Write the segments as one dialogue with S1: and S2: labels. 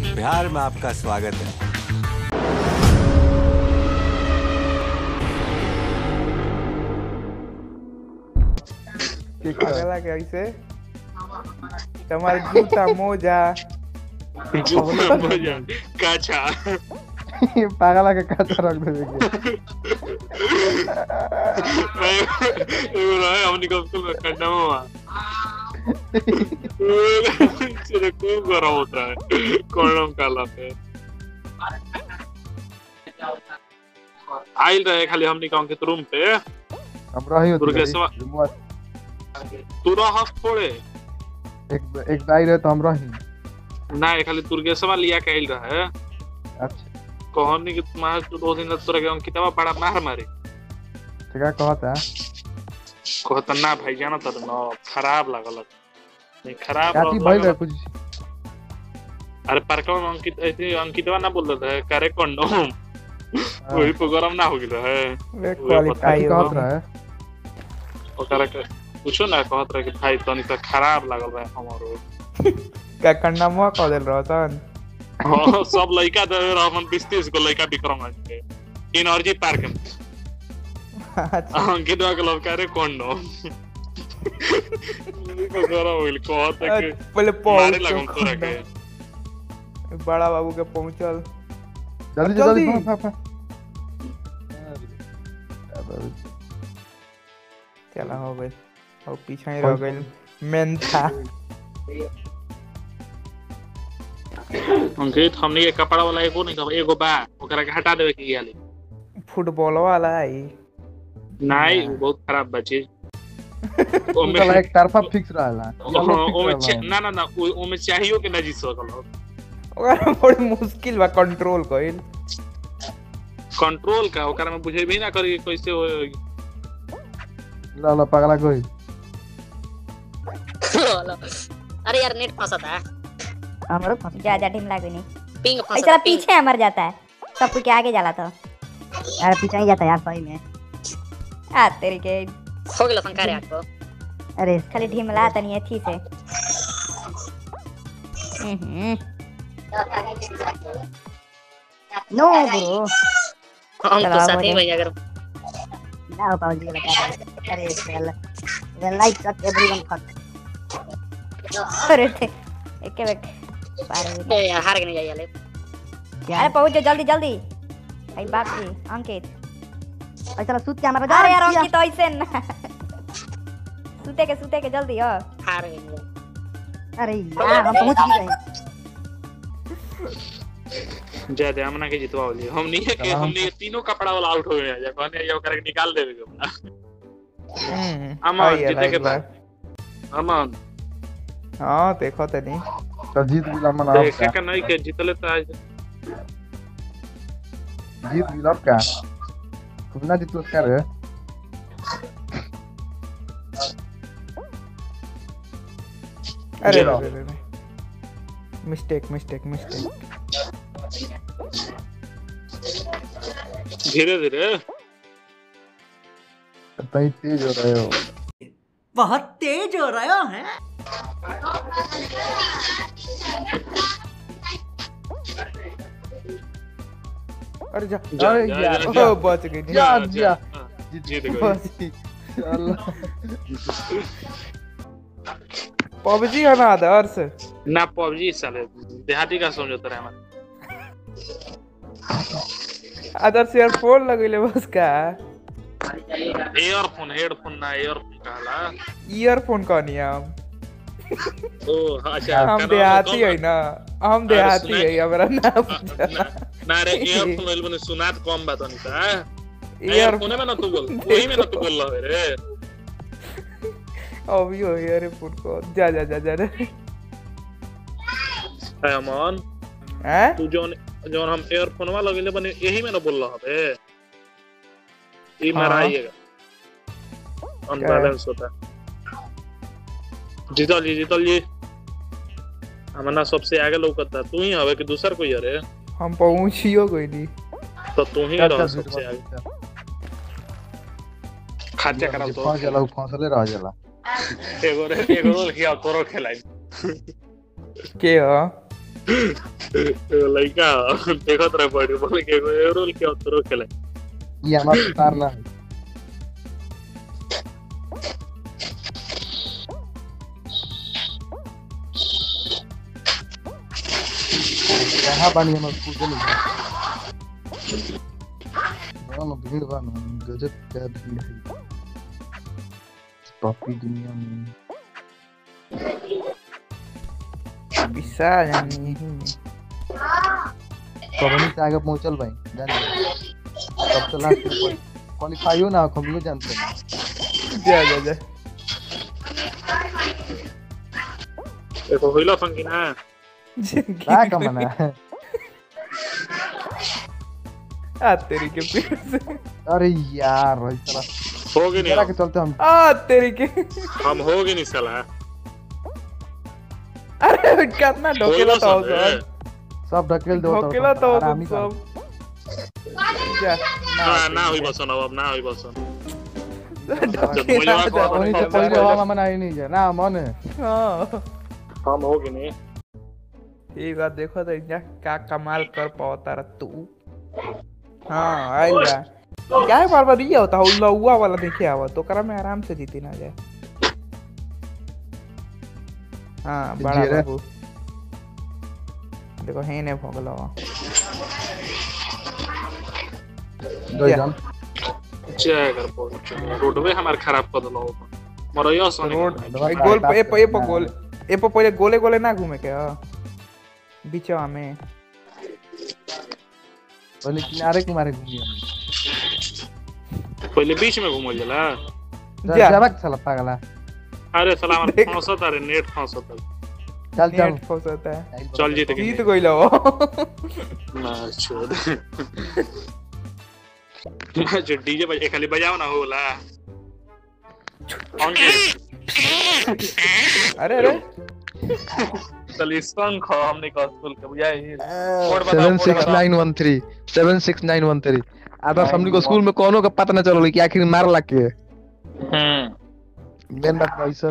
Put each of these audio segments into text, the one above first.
S1: बिहार में आपका स्वागत है।
S2: अगला कैसे तुम्हारे जूता मोजा
S3: काचा
S4: पागला के काचा रख देवे
S3: हमने कब स्कूल में करना हुआ तेरे को गरम होता है कॉन्डम काला पे आइल रहे खाली हमने काम के रूम पे
S4: हम रही होती
S3: तू रह थोड़े
S4: एक दाई रहे तो हम रही
S3: ना खाली दुर्गेशवा लिया के आइल रहे।
S4: अच्छा
S3: कहनी कि तुम्हारे तो 2 दिन तोरा के किताबा बड़ा मार मारे
S4: क्या कहता
S3: ना भाई जाना तो ना खराब लागल नहीं खराब
S4: काटी भाई रे कुछ
S3: अरे पार्कवा में अंकितवा ना बोल रहा है करे कंडोम वही प्रोग्राम ना हो गया है
S2: वे क्वालिफाई
S4: कहत रहे
S3: ओकरा के पूछो ना कहत रहे कि भाई तनी तो खराब लागल है हमरो
S2: का करना मुआ कह देल रहतन
S3: हां सब लइका दे रहमन 20-30 को लइका विक्रमगंज के एनर्जी पार्क में अंकितवा के लोग करे कंडोम को जरा होइल कहत कि
S2: पहले
S3: मारे लगन तोरा के
S2: बड़ा बाबू के पहुंचल
S4: जल्दी
S2: चला हो गई और पीछे ही रह गई मेन था
S3: अंकित हमने ये कपड़ा वाला एगो बा ओकरा के हटा देवे के गाली
S2: फुटबॉल वाला है
S3: नहीं वो बहुत खराब बा चीज
S4: ओमे एक तरफा फिक्स रहला
S3: ना ओमे चाहियो के ना जीत सकल
S2: ओकरा बड़ी मुश्किल बा कंट्रोल कइल
S3: कंट्रोल का ओकरा में बुझे भी ना करी कैसे हो
S4: ला पगला कोई
S5: अरे यार नेट फंसा था
S6: हमरो फंस जा टीम लागे नहीं
S5: पिंग फंसा
S6: ऐसा पीछे मर जाता है सब कुछ के आगे जाला तो यार पीछे ही जाता है यार सही में आ तेरे के
S5: हो गया संकार यार को
S6: अरे खाली ढिमला तनी थी से नो ब्रो
S5: हम तो साथ ही भाई अगर
S6: ना हो पाओ जी बता अरे चल लाइक कट एवरीवन कट अरे एक एक पार
S5: ए यार हार के नहीं जाइए ले
S6: अरे पहुंच जा जल्दी जल्दी भाई बाप जी अंकित ऐसा सूत के हमारा अरे यार अंकित ऐसे ना सूते के जल्दी हो
S5: हार गए
S6: अरे यार हम पहुंच गए
S3: ज्यादा हमना के जितवाओली हमनी के तीनों कपड़ा वाला आउट हो गया या कहने ये ओकरा के निकाल देवे के अमन जीते के बाद अमन
S2: हां देखो तनी
S4: तो जीत गेला मना
S3: देखे के नहीं के जीतले तो आज
S4: जीत गेला का तुम ना जीत कर रे
S2: अरे मिस्टेक
S3: धीरे धीरे
S4: तई तेज हो रहे हो
S7: बहुत तेज हो रहे हो हैं
S2: अरे जा
S4: अरे यार
S2: ओ बच गई
S4: जा
S3: जीत गए
S2: पबजी है ना आदर्श
S3: ना पबजी साले देहाती का समझो तो रहमान
S2: आदर्श यार फोन लगइले बस का
S3: ईयरफोन हेडफोन ना ईयरफोन कहला
S2: ईयरफोन कहनी हम
S3: ओ अच्छा
S2: हम देहाती है ना हम देहाती है हमरा ना
S3: ना रे ईयरफोन ले बने सुनात कम बात नहीं था
S2: ईयरफोन
S3: में ना तू बोल वही में ना तू बोल रे
S2: अभी हो यार फोन को जा रे
S3: अमन
S2: हैं
S3: तू जोन हम ईयरफोन वाला लगले बने यही में ना बोल रहा है ये मारा आएगा अनबैलेंस होता जीतल जी हमना सबसे आगे लौकता तू ही हवे कि दूसर कोई अरे
S2: हम पहुंचियो कोई नहीं
S3: तो तू ही रह सबसे आगे खर्चा करा तो
S4: फंसले रह जाला
S3: एगो रोल किया तोरो खेलाई
S2: के हो
S3: लड़का देखो तरह पड़ी बोले के रोल के उतरो खेले
S4: ये हमारा स्टार ना है। कहाँ बनी हम स्कूल के लिए ना भीड़ बन गजब क्या भीड़ है टॉपी दुनिया में
S2: पिसा जानी
S4: कबनी से आगे पहुंचल भाई जान तब तो लास्ट क्वालीफाई हो ना हम लोग जानते हैं
S2: जा जा जा
S3: देखो होइला फंकी ना
S4: क्या कमाना है
S2: आ तेरी के पीछे से
S4: अरे यार इतना
S3: हो गए नहीं
S4: जरा के चलते हम
S2: आ तेरी के
S3: हम हो गए नहीं साला
S2: अरे कितना ढोकेला था उधर
S4: सब ढकेल दो
S2: ढोकेला था
S4: आराम ही
S2: सब जा
S3: ना हुई बसन अब ना हुई बसन
S2: ढोकेला था
S4: वहीं से पहले हवा में आई नहीं है ना मन
S2: हां
S3: हम हो गए नहीं
S2: एक बार देखो तो इतना क्या कमाल कर पाता रहा तू हाँ आइला क्या बार बार ये होता है लौवा वाला देखे आवा तो करा में आराम से जीती ना जाए हाँ बड़ा
S4: जीरे।
S2: बाबू देखो है ने भोगला
S4: दो जन
S3: जय कर रोडवे हमार खराब कर दलो मरयो सोने
S2: रोड गोल ए गोल ए पहले गोले गोले ना घूमे के बीचवा में
S4: पहले किनारे किनारे घूमिए
S3: पहले बीच में घूमल जाला
S2: जा
S4: जाबक साला पागला
S3: अरे साला हमर फंसत अरे नेट फंसत
S4: चल चल
S2: नेट फंसता है
S3: चल जीत गए
S2: जीत गइल हो
S3: ना छोड़ ना जो डीजे बज खाली बजाओ ना होला ऑन के
S2: अरे अरे
S3: चलिए सॉन्ग खो हमने का स्कूल के बुझाए कोड बताओ
S4: 76913 76913 आधा हमनी को स्कूल में कोनो का पता न चलल कि आखिर मार लाके मेन बात पैसा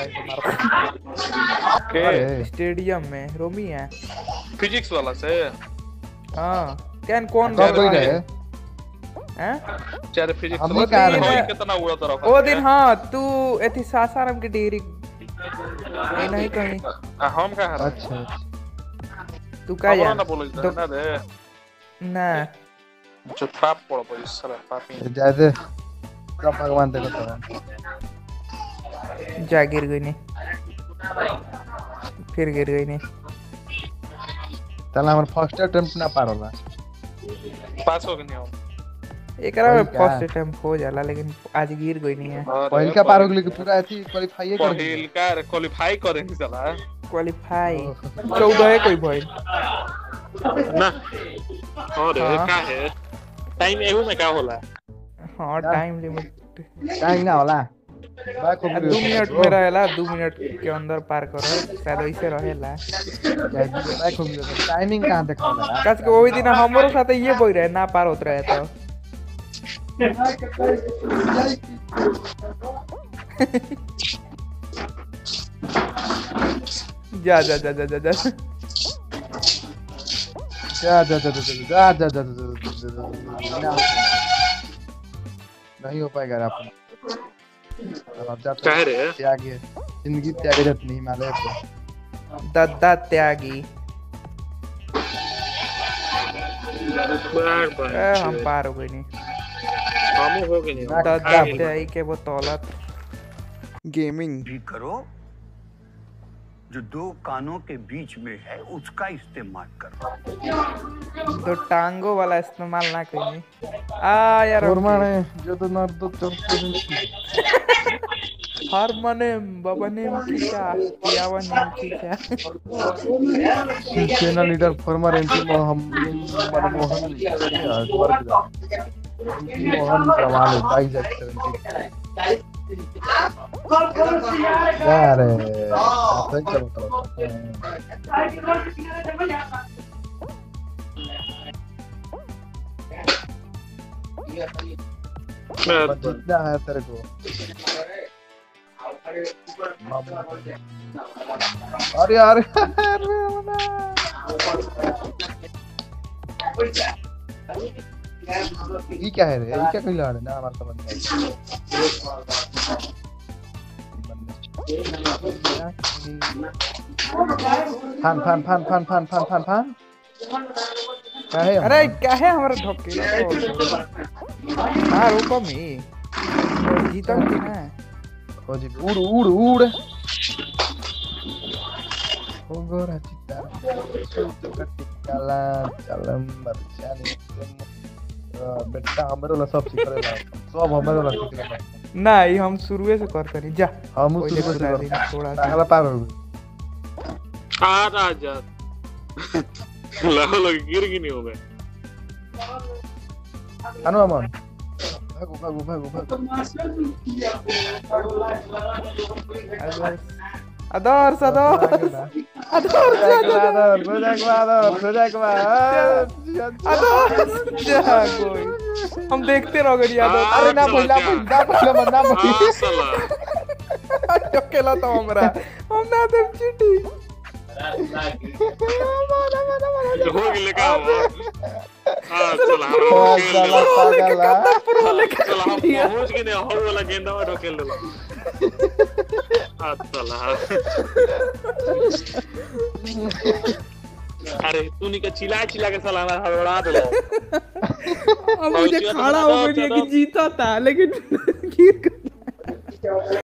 S3: के
S2: स्टेडियम में रोमी है
S3: फिजिक्स वाला से
S2: हाँ क्या कौन
S4: कब गई रहे
S2: हैं
S3: चार फिजिक्स
S4: हमने
S3: वाला
S4: कहा
S3: से
S2: है।
S3: कितना उड़ा तरफ
S2: ओ दिन हाँ तू एथी सासाराम की डिग्री नहीं कहीं
S3: हम का हरा
S4: अच्छा
S2: तू का
S3: हमरा
S2: यार
S3: ना बोल ना दे
S2: ना
S3: जो पाप पड़ पड़ साला पापी
S4: ज्यादा सब भगवान देखो तो
S2: जा गिर गई नहीं फिर गिर गई नहीं
S4: तला हमर फर्स्ट अटेम्प्ट ना पार होला
S3: पास हो गए नहीं हम
S2: एकरा में
S4: वही क्या?
S2: फर्स्ट अटेम्प्ट हो जाला लेकिन आज गिर गई नहीं है
S4: पहिल का पार हो गेल कि पूरा अथी क्वालीफाई कर
S3: पहिल का क्वालीफाई करे नहीं साला
S2: क्वालीफाई 14 है कोई भइल
S3: ना और
S2: हाँ।
S3: का है टाइम एगो में का होला
S2: हाँ टाइम लिमिट
S4: टाइम ना होला बैक हो
S2: 2 मिनट में रहेला 2 मिनट के अंदर पार करो शायद वैसे रहेला
S4: बैक हो गेल टाइमिंग कहां देखावला
S2: कस के वही दिन हमरो साथे ये बोल रहे ना पार होत रहे तो जा जा जा जा जा जा
S4: जा नहीं हो पाएगा आप अब जाते
S3: कह रहे
S4: त्यागी जिंदगी त्यागी रहती नहीं हिमालय पे
S2: दद्दा त्यागी
S3: बार
S2: हम पार हो गए नहीं
S3: हम हो गए नहीं
S2: दद्दा त्यागी के बतौलत गेमिंग
S1: भी करो जो दो कानों के बीच में है उसका इस्तेमाल करो
S2: तो टांगो वाला इस्तेमाल ना करिए आ यार
S4: फॉर्माने जो तो नर तो चलते
S2: हारमोने बाबा ने किया यावा ने किया
S4: channel leader former MP Mohan Mohan कमाल है 2270 यार सही चलो तो जितना है तेरे को अरे यार ये क्या है रे? ये क्या खिला रहे ना हमारा समझ नहीं फान फान फान फान फान फान फान फान क्या है?
S2: अरे क्या है हमारा ढोके हाँ रुको मी जीता कि ना
S4: ओ जी उड़ उड़ उड़ ओ गोरा चिता तो कटिकाला चलम मरचानी बेटा हमरो ला सब सिखरेला सब हमरो ला सिखरेला
S2: नहीं हम शुरुए से करते नहीं जा
S4: हम
S2: पहले
S4: उसको
S2: सुना दी थोड़ा सा
S4: अगला पार हो गए
S3: आ राजा लाओ लग गिर की नहीं हो गए
S4: अनु अमन भागो भागो भागो भागो
S2: आदर्श आदर्श जा कोई हम देखते रह गए याद
S4: अरे ना पहिला ना
S3: हाँ साला
S2: अकेला तो हमरा हम ना दे चिट्ठी
S3: हो गए का हाँ चला हम चला हम पहुंच गए हो वाला गेंदा में ढकेल देला हाँ चला अरे तू निका चिल्ला चिल्ला के साला हड़बड़ा देला
S2: अब मुझे खड़ा हो गया कि जीता था लेकिन गिर